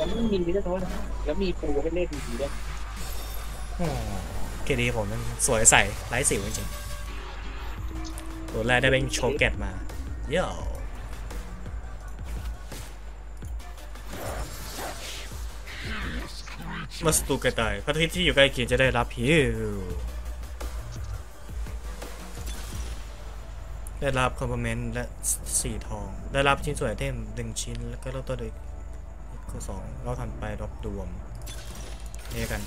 ไม่มีด้วยนะแล้วมีปูให้เล่นดีด้วยเคดีผมมันสวยใสไร้สิวจริงๆตัวแรกได้เป็นโชเกตมาเย้มาสตูกระต่ายพระอาทิตย์ที่อยู่ใกล้เคียงจะได้รับฮิวได้รับคอมเพลเมนต์และสีทองได้รับชิ้นส่วนไอเทม1ชิ้นแล้วก็ลดตัวเด็กข้อ2เราทันไปรอบรวมนี่กัน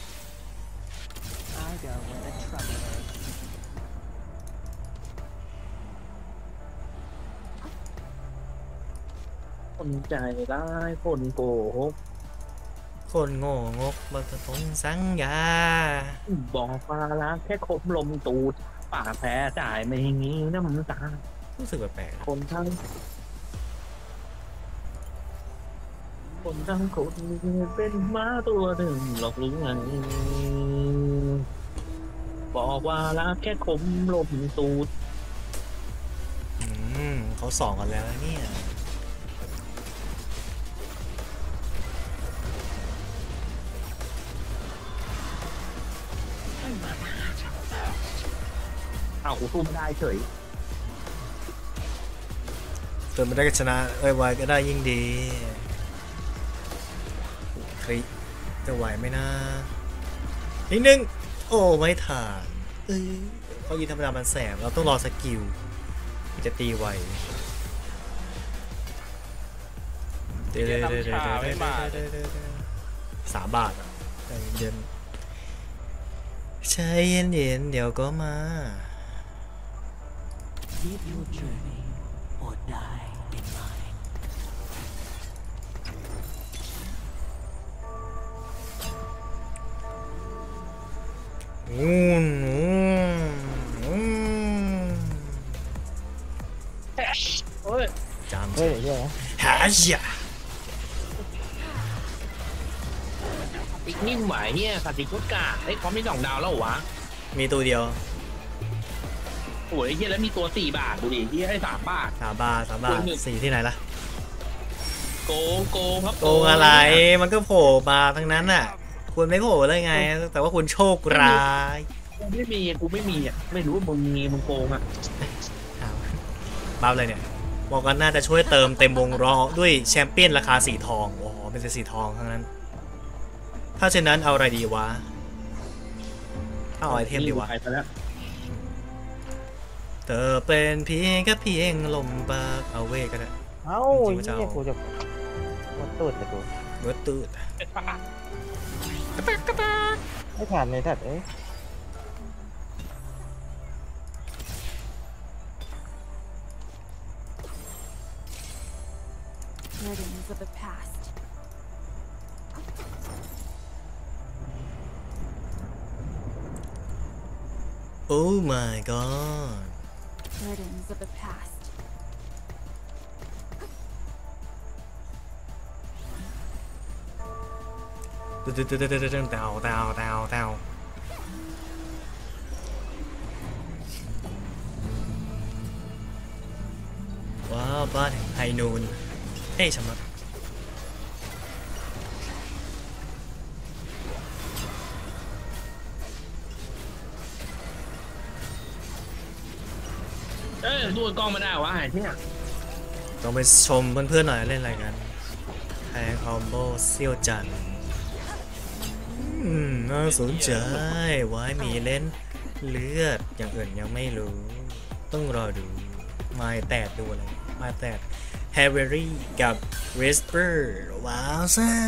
คนใจร้ายคนโกหกคนโง่งกบัตรทงสังยาบอกฟ้ารักแค่คบลมตูดปากแพ้จ่ายไม่งี้น้ำตารู้สึกแปลกคนทั้งคนเป็นม้าตัวหนึ่งหลอกลวงบอกว่ารักแค่คมลมตูดเขาสองกันแล้วเนี่ยเอากูสู้ไม่ได้เฉยจนไม่ได้ก็ชนะไวๆก็ได้ยิ่งดีคริจะไหวไหมนะนิดนึงโอ้ไม่ผ่านเขายิงธรรมดามันแสบเราต้องรอสกิลจะตีไวเดี๋ยว3 บาทอ่ะใจเย็นใจเย็นเดี๋ยวก็มาจำหาอย่าอีกนิ่มไหวเนี่ยสัตว์ติดกุศกาไอ้เขาไม่2 ดาวแล้ววะมีตัวเดียวโอ้ยเฮียแล้วมีตัว4 บาทดูดิที่ให้3 บาท 3 บาท4ที่ไหนล่ะโกงครับโกงอะไรมันก็โผล่มาทั้งนั้นน่ะคุณไม่โผล่เลยไงแต่ว่าคุณโชคร้ายกูไม่มีอ่ะไม่รู้ว่ามึงมีมึงโกงอ่ะบ้าเลยเนี่ยบอกกันน่าจะช่วยเติมเต็มวงล้อด้วยแชมเปี้ยนราคาสีทองโอ้โหเป็นสีทองทั้งนั้นถ้าเช่นนั้นเอาอะไรดีวะเอาไอเทมดีวะเธอเป็นเพียงแค่เพียงลมปากเอาเวก็ได้จริงๆเนี่ยกูจะวัดตูดเลยกูวัดตูดไม่ผ่านเลยทัด Legends of the past. Oh my god. Legends of the past. เต่าว้าวบ้านไฮนูนเฮ้ยชะมัดดูกล้องมาได้วะที่เนี่ยต้องไปชมเพื่อนๆหน่อยเล่นอะไรกันแทงคอมโบเซี่ยวจันน่าสนใจไว้มีเล่นเลือดอย่างอื่นยังไม่รู้ต้องรอดูไม่แตกดูอะไรไม่แตกแฮร์เวอรี่กับเวสเปอร์ว้าวซ่า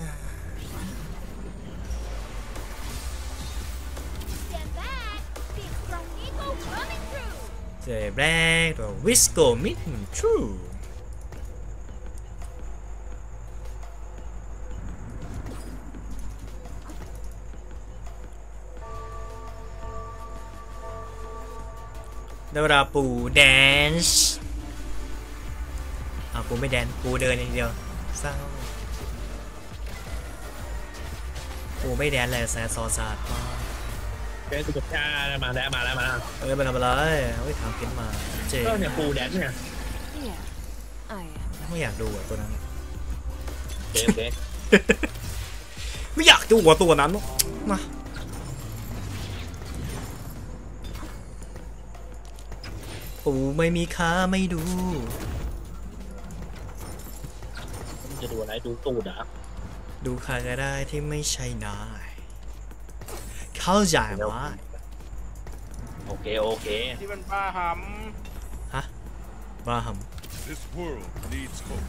เจแรกตัววิสโกมิดมันทรูได้เวลาปูแดนซ์ปูไม่แดนปูเดินอย่างเดียวเศร้าปูไม่แดนเลยแซซอซาดมาเป็นสุดยอดมาแล้วไปทำอะไรถามขึ้นมาเจ๊ก็เนี่ยปูแดนเนี่ยไม่อยากดูอ่ะตัวนั้นเจ๊ไม่อยากดูหัวตัวนั้นมาปูไม่มีขาไม่ดูจะดูอะไรดูตูดอ่ะดูใครก็ได้ที่ไม่ใช่นายเข้าใจไหมโอเคโอเคที่มันบ้าหฮะบ้าห This world needs hope.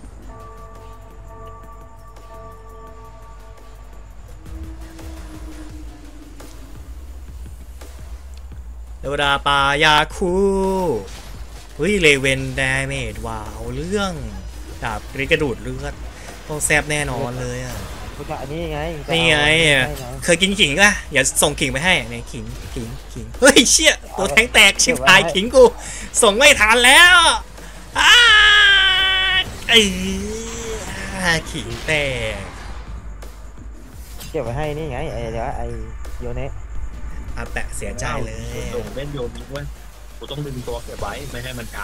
ำเดวดาปายาคูเฮ้ยเลเวนดาเมจว้าวเรื่องดาบริกระดูดเลือดต้องแซบแน่นอนเลยอ่ะกูจะอันนี้ไงนี่ไงเคยกินขิงอ่ะอย่าส่งขิงไปให้เนี่ยขิงเฮ้ยเชี่ยตัวแทงแตกชิบหายขิงกูส่งไม่ทันแล้วอ้าขิงแตกเก็บไว้ให้นี่ไงไอ้เดี๋ยวไอ้โยเนะอาแปะเสียใจเลยส่งเล่นโยนนี้เว้ยกูต้องดึงตัวเก็บไว้ไม่ให้มันไกล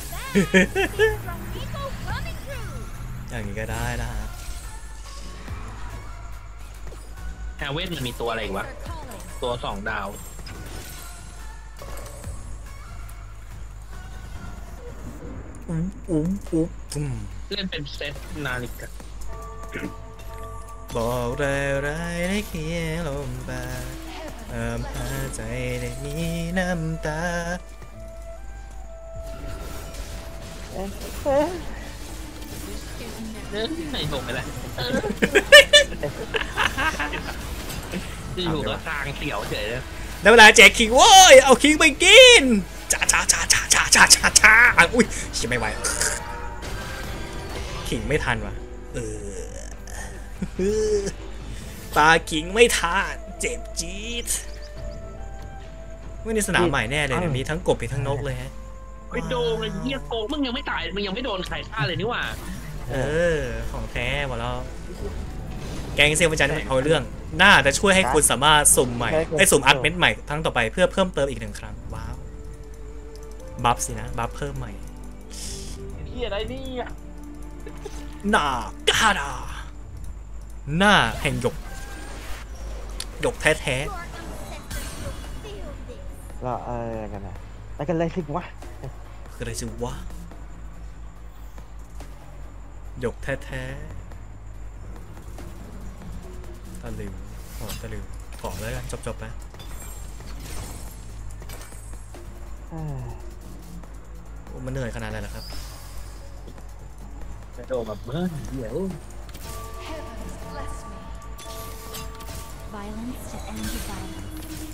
อย่างนี้ก็ได้นะฮะแฮเว่นมันมีตัวอะไรอีกวะตัว2 ดาวอุ้มเล่นเป็นเซตนาฬิกาบอกได้ได้เคียงลมปากหาใจได้มีน้ำตาไม่ส่งไปแล้วที่อยู่ก็สร้างเสี่ยวเฉยเลยได้เวลาแจกขิงโว้ยเอาขิงไปกินจ้าอุ้ยชิไม่ไหวขิงไม่ทันวะปลาขิงไม่ทันเจ็บจี๊ดไม่ในสนามใหม่แน่เลยเดี๋ยวนี้ทั้งกบมีทั้งนกเลยฮะไปโดนเลยเฮียโกงมึงยังไม่ตายมึงยังไม่โดนใครฆ่าเลยนี่หว่าของแท้หมดแล้วแกงเซียวประจันเอาเรื่องน่าจะช่วยให้คุณสามารถสุ่มใหม่ให้สุ่มอัดเม็ดใหม่ทั้งต่อไปเพื่อเพิ่มเติมอีก1 ครั้งว้าวบัฟสินะบัฟเพิ่มใหม่ำที่อะไรนี่อ่ะหน้ากาดาหน้าแห่งหยกแท้เรากันนะไปกันเลยสิวะๆคืออะไรสิวะหยกแท้ๆตะลิวตะลิวขอแล้วกันจบๆนะมันเหนื่อยขนาดไหนล่ะครับไปโดนแบบเบิ้ลเดี๋ยว Violence to end the violence.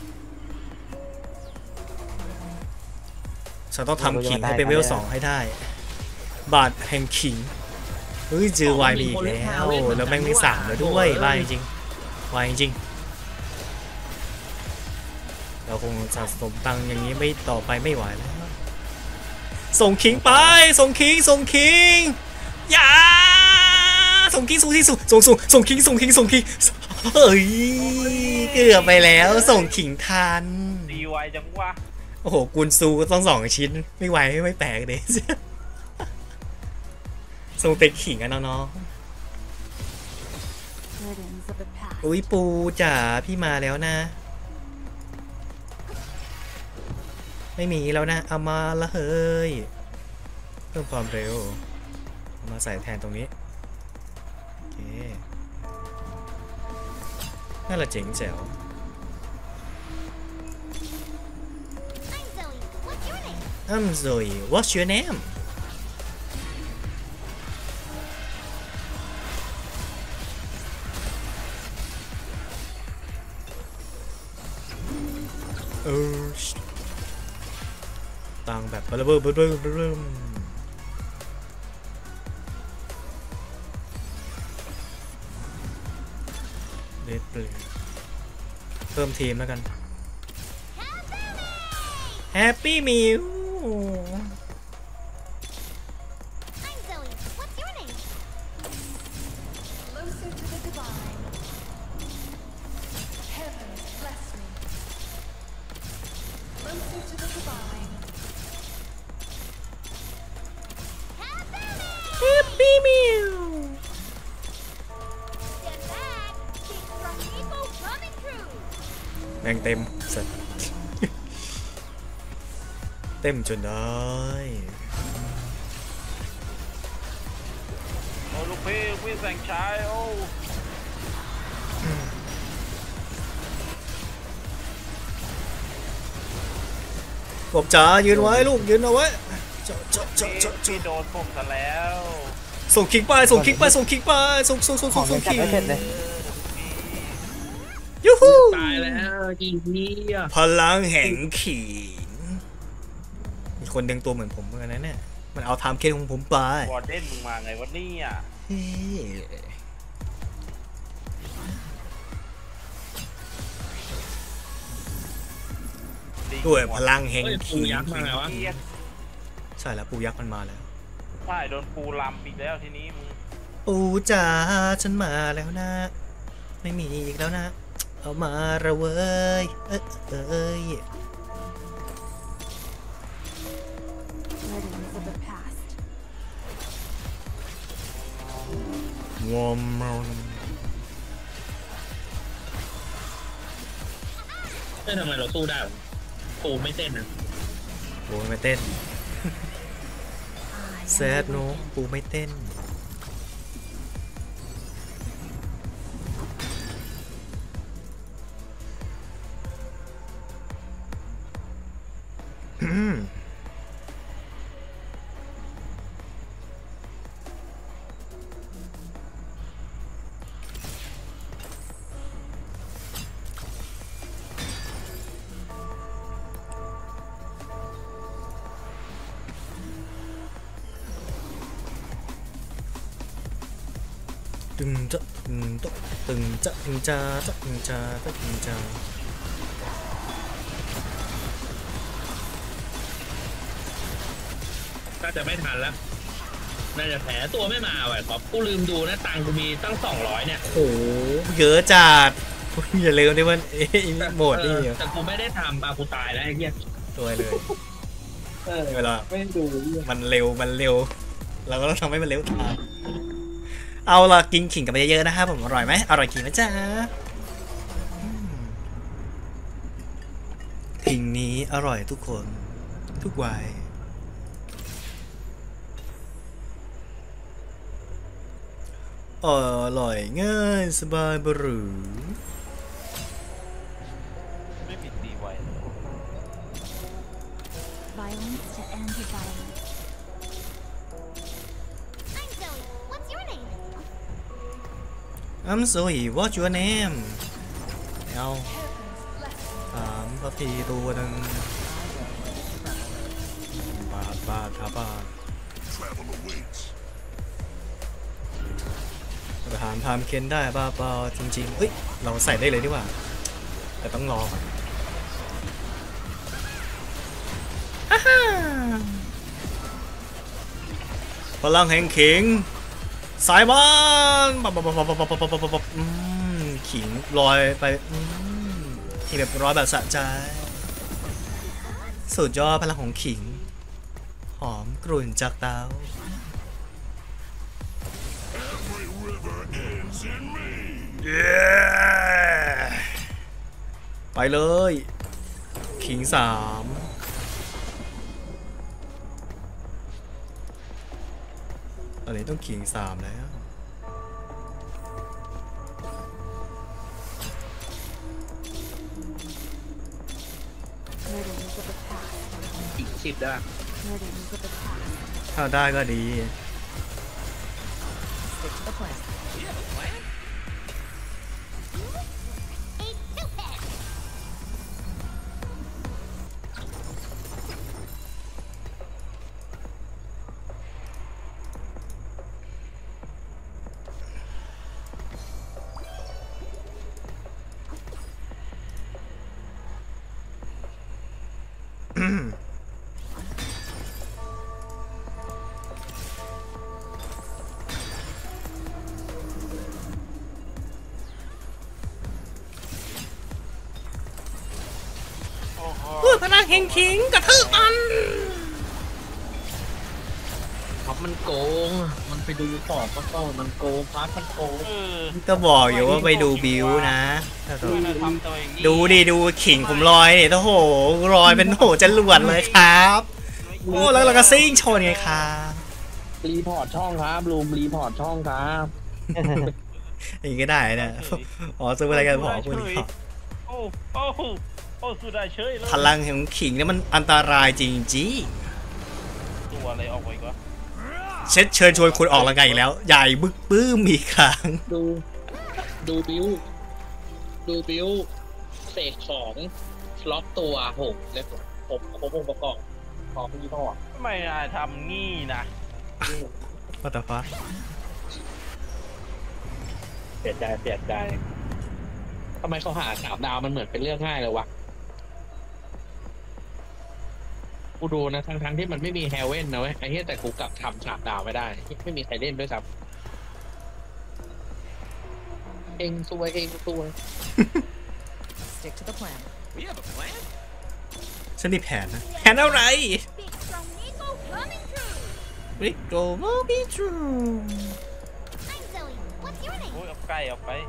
ฉันต้องทำขิงให้เป็นเวล 2ให้ได้ บาทแห่งขิงเฮ้ยเจอวายมีอีกแล้วแล้วแม่งมี3แล้วด้วยวายจริงวายจริงเราคงสะสมตังค์อย่างนี้ไม่ต่อไปไม่ไหวแล้วส่งขิงไปส่งขิงอย่าส่งขิงส่งขิงเฮ้ยเกือบไปแล้วส่งขิงทันดีไวจังวะโอ้โหกุนซูก็ต้อง2 ชิ้นไม่ไหวไม่แปลกเลยส่งเต็กขิงกันน้อง Burdens of the past. ๆอุ้ยปูจ๋าพี่มาแล้วนะไม่มีแล้วนะเอามาละเฮ้ยเพิ่มความเร็วเอามาใส่แทนตรงนี้โอเคน่าละเจ๋งแจ๋ว I'm Zoe. What's your name? I'm Zoe. What's your name?ตังแบบเบลเพิ่มทีมแล้วกัน Happy Meal I'm Zoe. What's your name? Closer to the divine. Heaven bless me. Closer to the divine. Happy Meal งเต็มสัตว์ เต็มจนได้โอ้ลูกพี่แสงชายโอ้กบจ๋ายืนไว้ลูกยืนเอาไว้เจาะเจาะเจาะเจาะพี่เจาะโดนผมซะแล้วส่งคิกไปส่งคิกไปส่งคิกไปส่งของยังจัดคิกไม่เสร็จเลยยูฮูตายแล้วอีนี่อ่ะพลังแห่งขิงมีคนดึงตัวเหมือนผมเหมือนกันนะเนี่ยมันเอาไทม์เคนของผมไปวอร์เดนมึงมาไงวะเนี่ยเฮ้ด้วยพลังแห่งเฮ้ยปูขิงยักษ์มาไงวะเกียดใช่แล้วปูยักษ์มันมาแล้วใช่โดนปูลำอีกแล้วทีนี้มึงปูจ๋าฉันมาแล้วนะ ไม่มีอีกแล้วนะ เอามาระเวยเอ้ย Memories of the past. งอมมเฮ้ยทำไมเราสู้ได้วะปูไม่เต้นอ่ะปูไม่เต้นแซดโนปูไม่เต้นตึงจะตึงตตึงจะตึงจ้าจะตึงจ้าจะตึงจ้าน่าจะไม่ทันแล้วน่าจะแผลตัวไม่มาว่ะก๊อฟกูลืมดูนะตังค์กูมีตั้ง200เนี่ยโหเยอะจัดอย่าลืมดิมันโหมดนี่แต่กูไม่ได้ทำปากูตายแล้วไอ้เหี้ยตัวเลยเวลาไม่ดูมันเร็วเราก็ต้องทำให้มันเร็วตามเอาล่ะกินขิงกันไปเยอะๆนะครับผมอร่อยไหมอร่อยขิงนะจ๊ะขิงนี้อร่อยทุกคนทุกวัยอร่อยง่ายสบายบหรือไม่มีตีไว้ Violence to end the violence. I'm Zoe. What's your name? I'm sorry what's your name เอา Heavens bless you. ถามพระพีตัวหนึ่งบาทครับบาท Travel awaits. ทหารพามเคนได้บ้าเปล่าจริงๆเฮ้ยเราใส่ได้เลยดีกว่าแต่ต้องรอก่อนพลังแห่งขิงสายบ้านขิงลอยไปที่แบบร้อยแบบสะใจสุดยอดพลังของขิงหอมกรุ่นจากเตา Every river ends in me. ไปเลยขิง3ตอนนี้ต้องขิง3แล้ว Memories of the past. อีก10ได้ Memories of the past. ถ้าได้ก็ดี Stick to the plan. A two-head. โอ้โหพูดพลังแห่งขิงกระทืบมันท็อปมันโกง มันไปดูของก็ต้องมันโกงฟ้ามันโกงเออก็บอกอยู่ว่าไปดูบิวนะไม่ได้ทำตัวเองนี่ดูดิดูขิงผมลอยเนี่ยโอ้โหลอยเป็นโหจรวดเลยครับโอ้แล้วเราก็ซิ่งชนไงครับรีพอร์ตช่องครับรูมรีพอร์ตช่องครับอย่างนี้ก็ได้นะอ๋อซื้ออะไรกันบอกคุณโอ้โอ้โอ้สุดได้เฉยเลยพลังของขิงเนี่ยมันอันตรายจริงตัวอะไรออกไปก็ๆเชิญชวนคุณออกกำลังกายอีกแล้ว ใหญ่บึกปื้มอีกครั้งดูบิวเสกของล็อกตัวโหแล้วผมครบองค์ประกอบของยี่ห้อทำไมนายทำงี้นะ What the fuck เสียใจทำไมเขาหา3 ดาวมันเหมือนเป็นเรื่องง่ายเลยวะกูดูนะทั้งที่มันไม่มีแฮเว่นนะเว้ยไอ้เหี้ยแต่กูกลับทำ3 ดาวไม่ได้ไม่มีใครเล่นด้วยซ้ำเองซวย Stick to the plan. ฉันมีแผนนะแผนอะไร Big from Nico coming through. Rico will be true I'm Zoe. What's your name? โอ้ยเอาใกล้ออกไป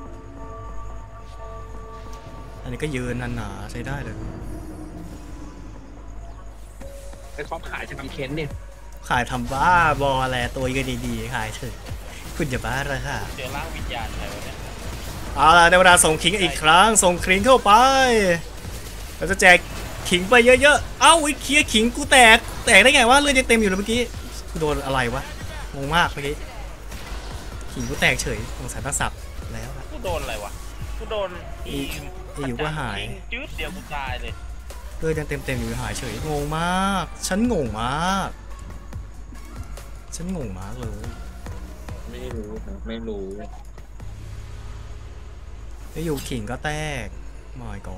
อันนี้ก็ยืนหนาๆใช้ได้เลยไปครอบขายจะทำเค้นเนี่ยขายทำบ้าบออะไรตัวก็ดีๆขายเถอะคุณอย่าบ้าเลยค่ะเจอร่างวิญญาณใครวะเนี่ยเอาล่ะในเวลาส่งขิงอีกครั้งส่งขิงเข้าไปเราจะแจกขิงไปเยอะๆเอ้าไอ้เคียขิงกูแตกได้ไงวะเลือดยังเต็มอยู่เลยเมื่อกี้กูโดนอะไรวะงงมากเมื่อกี้ขิงกูแตกเฉยสงสัยพระสับแล้วอะกูโดนอะไรวะกูโดนอีมอยู่ก็หายจืดเดียวกูตายเลยเลือดยังเต็มอยู่หายเฉยงงมากฉันงงมากเลยไม่รู้แล้วอยู่ขิงก็แตกมอยก่อน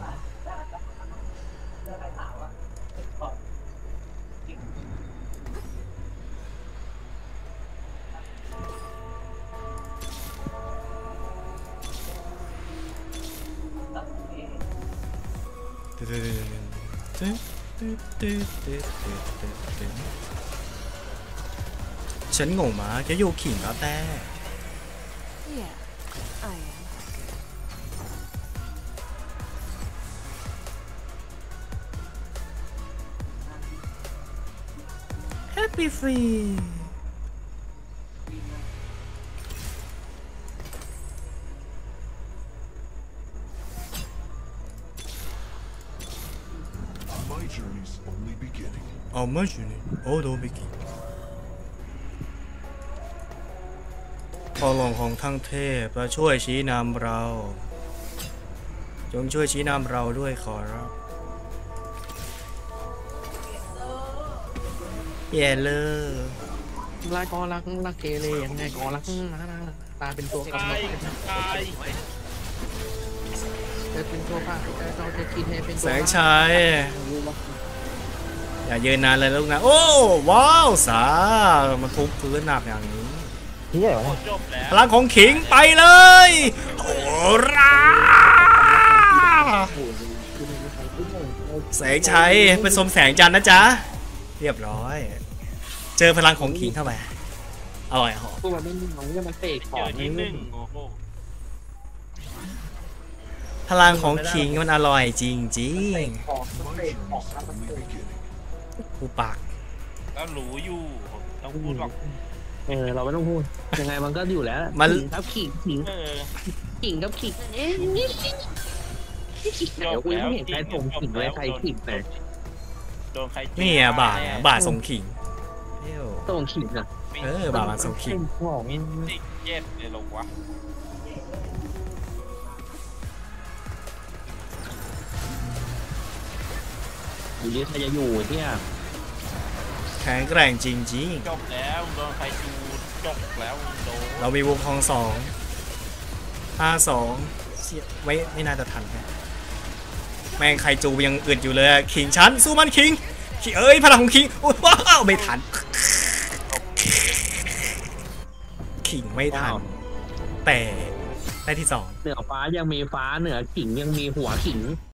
ฉันงงมากจะอยู่ขิงก็แตก Yeah, I am. Happy Free My journey's only beginning. เอามาอยู่นี่โอ้โดบิกิพลังของทั้งเทพมาช่วยชี้นำเราจงช่วยชี้นำเราด้วยขอรับแย่เลยรักเกเรยังไงก็รักตาเป็นตัวกำหนตายดตายจะเป็นตัวภาคเราจะคิดให้เป็นตัวแสงชัยอย่ายืนนานเลยลูกนะโอ้ว้าวสามันทุบพื้นหนักอย่างนี้ที่ไหนวะโอ้เนี่ยจบแล้วพลังของขิงไปเลยโอ้ราแสงชัยเป็นสมแสงจันทร์นะจ๊ะเรียบร้อยเจอพลังของขิงเข้าไปอร่อยหอมตัวมันไม่มีของเนี่ยมันเตะขเจออง ที่หนึ่งโอ้โหพลังของขิงมันอร่อยจริงของ My journey's only beginning. ๆกูปากก็รู้อยู่ต้องพูดหรอกเราไม่ต้องพูดยังไงมันก็อยู่แล้วมันครับขิงเออครับขิงเดี๋ยวกูยังไม่เห็นใครส่งขิงเลยใครขิงไหนโดนใครนี่อ่ะบาทบาทส่งขิงเอ้วส่งขิงอ่ะบาทมาส่งขิงของนี่ติดเจ็ดเลยลงวะอยู่นี่ใครจะอยู่เนี่ยแข็งแกร่งจริงจบแล้วโดนใครจูจบแล้วโดนๆเรามีวงคอง52ไม่น่าจะทันแฮะแม่งไคจูยังอึดอยู่เลยอะขิงชั้นสู้มันขิงเอ้ยพลังของขิงโอ้ยว้าวไม่ทันขิงไม่ทันแต่ได้ที่ 2 เหนือฟ้ายังมีฟ้าเหนือขิงยังมีหัวขิง